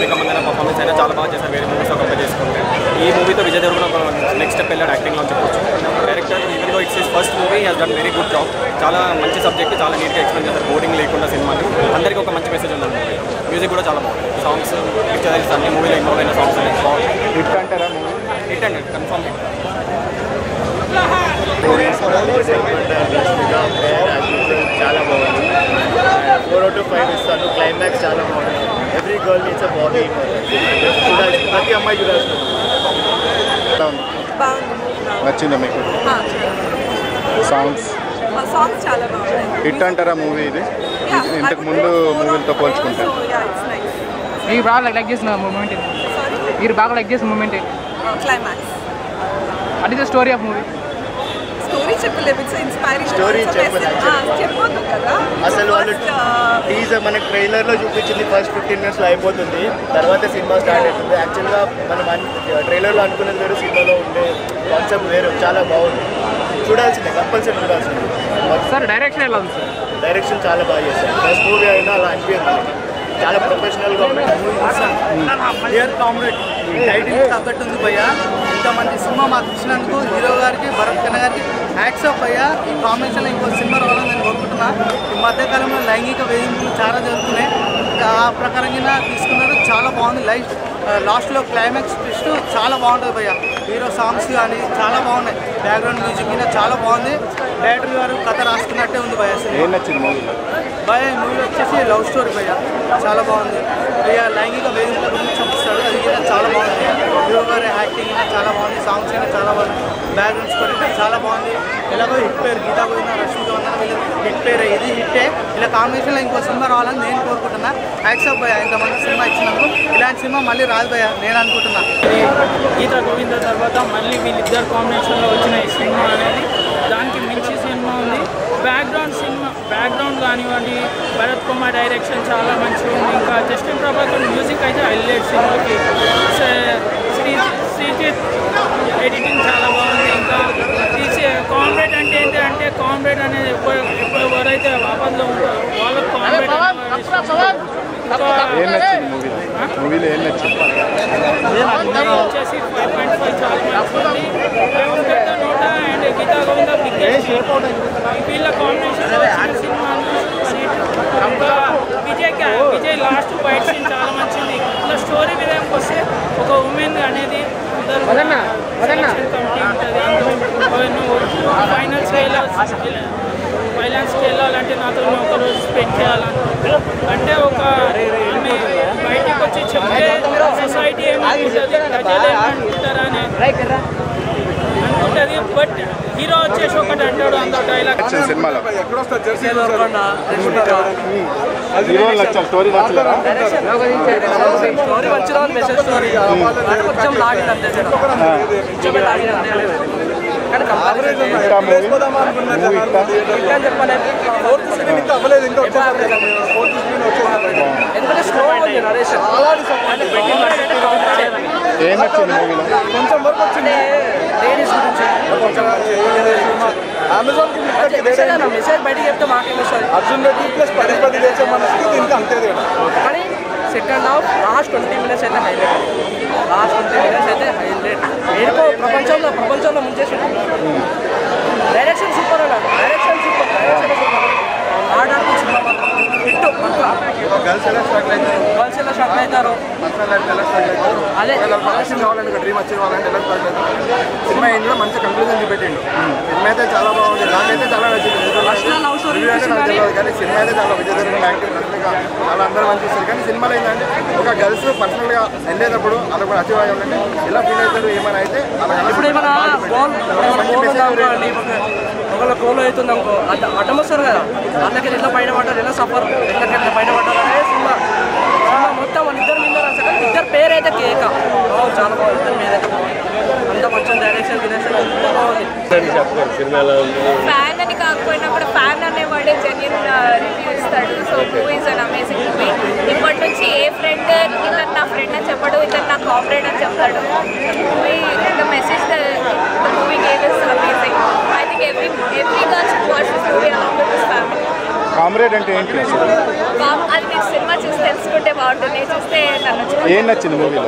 Rashmika Mandanna performance అయినా చాలా బాగా చేశారు వేరే మూవీస్తో కంపేర్ చేసుకుంటే. ఈ మూవీతో విజయ్ దేవరకొండ నెక్స్ట్ స్టెప్ వెళ్ళాడు యాక్టింగ్లో చెప్పొచ్చు. Director even though it's his first movie has done very good job. చాలా మంచి సబ్జెక్ట్, చాలా నీట్గా ఎక్స్ప్లెయిన్ చేస్తారు, బోరింగ్ లేకుండా సినిమాని. అందరికీ ఒక మంచి మెసేజ్ ఉందండి. మ్యూజిక్ కూడా చాలా బాగుంది. సాంగ్స్ పిక్చర్స్ అన్ని మూవీలో ఇన్వాల్వ్ అయిన సాంగ్స్ అనేది బాగుంది. హిట్ అంటారా మూవీ? హిట్ అండి, కన్ఫర్మ్ హిట్. చాలా బాగుంది. 4 out of 5 ఇస్తాను. క్లైమాక్స్ చాలా బాగుంది. Every girl needs a body. ప్రతి అమ్మాయి చూడాల్సిన నచ్చిందా మీకు? సాంగ్స్ చాలా బాగుంది. హిట్ అంటారా మూవీ ఇది? ఇంతకు ముందు మూవీలతో పోల్చుకుంటే మీరు బాగా లైక్ చేసిన మూమెంట్ ఏంటి? మీరు బాగా లైక్ చేసిన మూమెంట్ ఏంటి? Climax. What is the story of movie? Story చెప్పలేదు, ఇట్స్ ఇన్స్పైరింగ్ స్టోరీ చెప్పొద్దు కదా. అసలు వాళ్ళు టీజర్ మనకి ట్రైలర్లో చూపించింది ఫస్ట్ 15 minutes అయిపోతుంది, తర్వాత సినిమా స్టార్ట్ అవుతుంది. యాక్చువల్గా మనం ట్రైలర్లో అనుకున్నది వేరు, సినిమాలో ఉండే కాన్సెప్ట్ వేరు. చాలా బాగుంది, చూడాల్సిందే, కంపల్సరీ చూడాల్సిందే. సార్ డైరెక్షన్ ఎలా ఉంది? సార్ డైరెక్షన్ చాలా బాగా చేశారు. ఫస్ట్ మూవీ అయినా అలా అనిపించింది, చాలా ప్రొఫెషనల్గా ఉంది. డియర్ కామ్రేడ్ టైటిల్ తగ్గట్టు ఉంది భయ్యా. ఇంతమంది సినిమా మాకు ఇచ్చినందుకు హీరో గారికి, భరత్ కన్న గారికి హ్యాట్స్ ఆఫ్ భయ్యా. ఈ కాంబినేషన్లో ఇంకో సినిమా రావాలని నేను కోరుకుంటున్నా. ఈ మధ్యకాలంలో లైంగిక వేధింపులు చాలా జరుగుతున్నాయి, ఆ ప్రకారంగా తీసుకున్నారు. చాలా బాగుంది. లాస్ట్లో క్లైమాక్స్ ట్విస్ట్ చాలా బాగుంటుంది భయ్యా. హీరో సాంగ్స్ కానీ చాలా బాగున్నాయి, బ్యాక్గ్రౌండ్ మ్యూజిక్ కూడా చాలా బాగుంది. డైరెక్టర్ గారు కథ రాసుకున్నట్టే ఉంది భయ్యా. ఏం నచ్చింది మూవీలో? భయ్యా ఈ మూవీ వచ్చేసి లవ్ స్టోరీ భయ్యా, చాలా బాగుంది. భయ్యా లైంగిక వేదికల గురించి చూపిస్తాడు, అది కూడా చాలా బాగుంది. హీరో గారి యాక్టింగ్ కూడా చాలా బాగుంది, సాంగ్స్ అయినా చాలా బాగుంది, బ్యాక్గ్రౌండ్ స్కోర్ అయితే చాలా బాగుంది. ఎలాగో హిట్ పేరు గీతా గోవింద, రష్మిక మందన వీళ్ళు హిట్ పేరు, ఇది హిట్టే. ఇలా కాంబినేషన్లో ఇంకో సినిమా రావాలని నేను కోరుకుంటున్నా. యాక్సెప్ట్ భయ్యా, ఇంతమంది సినిమా ఇచ్చినందుకు ఇలాంటి సినిమా మళ్ళీ రాదు భయ్యా నేను అనుకుంటున్నా. గీతా గోవింద తర్వాత మళ్ళీ వీళ్ళిద్దరు కాంబినేషన్లో వచ్చిన ఈ సినిమా అనేది దానికి మించి సినిమా ఉంది. బ్యాక్గ్రౌండ్ కానివ్వండి, భరత్ కుమార్ డైరెక్షన్ చాలా మంచిగా ఉంది. ఇంకా జస్టిన్ ప్రభాకర్ మ్యూజిక్ అయితే హైలైట్ సినిమాకి. శ్రీజిత్ ఎడిటింగ్ చాలా బాగుంది. ఇంకా కామ్రేడ్ అంటే ఏంటి అంటే, కామ్రేడ్ అనేది ఎవరైతే ఆపదలో ఉంటారో వాళ్ళకి కామ్రేడ్ ఏం నచ్చింది మూవీలో? ఏం నచ్చింది? వచ్చేసి 5.5 చాలా నచ్చింది. నోట అండ్ గీతా గోవింద వీళ్ళ కాంబినేషన్ సినిమా. ఇంకా విజయ్ లాస్ట్ ఫైట్ సీన్ చాలా మంచిది. ఇలా స్టోరీ విధానికి వస్తే ఒక ఉమెన్ అనేది కమిటీ ఉంటుంది. ఫైనాన్స్కి వెళ్ళాలంటే నాతో ఒకరోజు స్పెండ్ చేయాలంటే అంటే ఒక బయటికి వచ్చి చెప్తే సొసైటీ ఏమనుకుంటుంది, ప్రజలు ఏమనుకుంటారా అని అనుకుంటుంది. బట్ హీరో వచ్చేసి ఒకటి అంటాడు, అందులో డైలాగ్ సినిమాలో స్టోరీ వచ్చిన మెసేజ్ స్టోరీ కొంచెం లాగిన కానీ ఎందుకంటే స్లో ఉంది నరేషన్. ఏం నచ్చింది మూవీలో? కొంచెం వరకు వచ్చింది లేడీస్ గురించి. మెసేజ్ బయటికి చెప్తే మాకేం వస్తుంది. అర్జున్ రెడ్డి ప్లస్ 10 దేశం మనకి ఇంకా అంతే. కానీ సెకండ్ హాఫ్ లాస్ట్ 20 minutes అయితే హైలైట్. ఏడుకో ప్రపంచంలో ముంచేసి డైరెక్షన్ సూపర్ అన్నాడు. డైరెక్షన్ సూపర్ ఆడాడు సినిమా మాత్రం హిట్. గర్ల్స్ ఎలా స్టార్ట్ అవుతారు అదే కావాలంటే డ్రీమ్ అచీవ్ అవ్వాలంటే ఎలా స్టార్ట్ అవుతారు. సినిమా ఏంటో మంచి కంక్లూజన్ చూపెట్టిండు. సినిమా అయితే చాలా బాగుంది, నాకైతే చాలా నచ్చింది. కానీ సినిమా అయితే చాలా విజయ్ దేవరకొండ యాక్టింగ్ చాలా అందరూ మంచి ఇస్తారు. కానీ సినిమాలో ఏంటంటే ఒక గర్ల్స్ పర్సనల్గా వెళ్ళేటప్పుడు అలా కూడా అచీవ్ అవ్వాలంటే ఎలా ఫీల్ అవుతారు ఏమైనా అయితే అలా ఒకళ్ళ గోల్ అవుతుంది అనుకో, అడ్డం వస్తారు కదా, వాళ్ళకి ఎట్లా బయటపడ్డారు, ఎలా సఫర్, ఎట్లా బయటపడ్డారు అనేది సినిమా మొత్తం వాళ్ళిద్దరు మీద రాశారు. కానీ ఇద్దరు పేరు అయితే కేక చాలా బాగుంది. ఇద్దరు మీద అయితే బాగుంది, అంత మంచి డైరెక్షన్ అంతా బాగుంది. ఫ్యాన్ అని కాకపోయినా కూడా ఫ్యాన్ అనేవాడే జెన్యూన్ రివ్యూ ఇస్తాడు. So movie is an amazing movie. ఇప్పటి నుంచి ఏ ఫ్రెండ్ ఇతను నా ఫ్రెండ్ అని చెప్పడు, ఇతను నా కామ్రేడ్ అని చెప్తాడు. Movie the message the movie gave is amazing. I think every girl should watch this movie along with his family. Comrade అంటే ఏంటి అసలు? అది మీరు సినిమా చూసి తెలుసుకుంటే బాగుంటుంది. చూస్తే నన్ను ఏం నచ్చింది మూవీలో?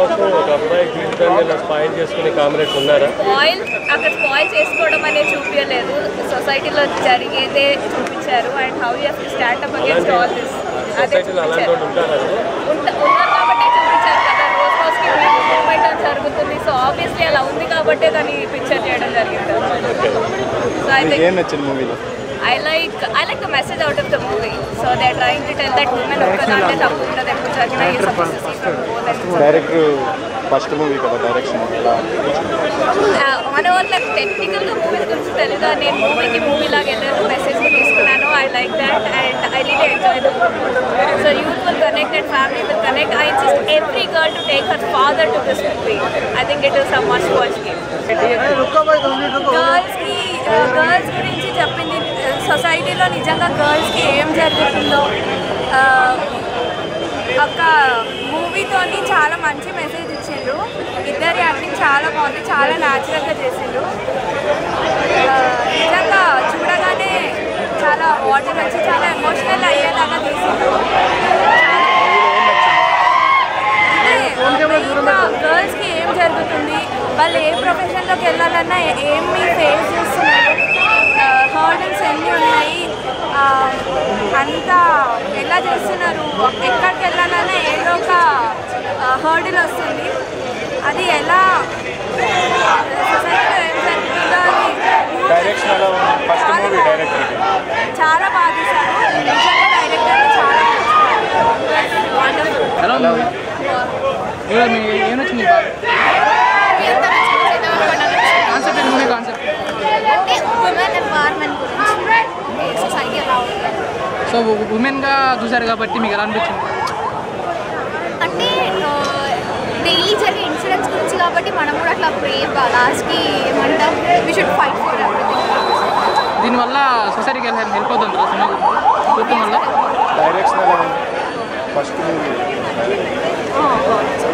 స్పాయిల్ అక్కడ స్పాయిల్ చేసుకోవడం అనేది చూపించలేదు. సొసైటీలో జరిగేదే చూపించారు. And how you have to stand up against all this అదే చూపించారు. ఉన్నారు కాబట్టి చూపించారు కదా. రోజు రోజుకి మూవ్మెంట్ అని జరుగుతుంది. సో ఆబ్వియస్లీ అలా ఉంది కాబట్టి దాన్ని పిక్చర్ చేయడం జరిగింది. సో ఐ థింక్ ఏం నచ్చింది మూవీలో? I like the message out of the movie. So they are trying to tell that women ఒక్కదాంటే తప్పు ఉండదు. ఎప్పుడు జరిగినా ఈ suppose to see from both and director first movie కదా, డైరెక్షన్ ఎలా? మన వాళ్ళకి టెక్నికల్గా మూవీస్ గురించి తెలీదు. నేను మూవీ లాగా ఏదైతే మెసేజ్ తీసుకున్నానో I like that and I really enjoy the movie. So youth will connect and family will connect. I insist every girl to take her father to this movie. I think it is a must watch game. Girls గురించి చెప్పింది. సొసైటీలో నిజంగా గర్ల్స్కి ఏం జరుగుతుందో ఒక మూవీతోని చాలా మంచి మెసేజ్ ఇచ్చిండ్రు. ఇద్దరి యాక్టింగ్ చాలా బాగుంది. చాలా న్యాచురల్గా చేసిండ్రు. నిజంగా చూడగానే చాలా వాటర్ వచ్చి చాలా ఎమోషనల్ అయ్యేలాగా తీసిండ్రు. గర్ల్స్కి ఏం జరుగుతుంది, వాళ్ళు ఏ ప్రొఫెషన్లోకి వెళ్ళాలన్నా ఏమి ఫేస్ చేస్తున్నారు, హర్డల్స్ ఎన్ని ఉన్నాయి, అంతా ఎలా చేస్తున్నారు, ఎక్కడికి వెళ్ళాలన్నా ఏదో ఒక హర్డల్ వస్తుంది. అది ఎలా సొసైటీలో ఏం జరుగుతుందో అది చాలా బాగా తీశారు. నిజంగా డైరెక్టర్ చాలా ఏమొచ్చింది కాన్సెప్ట్ మూవీ కాన్సెప్ట్? సో ఉమెన్గా చూసారు కాబట్టి మీకు ఎలా అనిపించింది? అంటే డైలీ జరిగే ఇన్సిడెంట్స్ గురించి కాబట్టి మనం కూడా అట్లా బ్రేవ్ లాస్ట్కి ఏమంటాం we should fight for everything. దీనివల్ల సొసైటీకి హెల్ప్ అవుతుంది సినిమా చూడటం వల్ల. డైరెక్షన్ ఎలా ఉంది ఫస్ట్ మూవీ?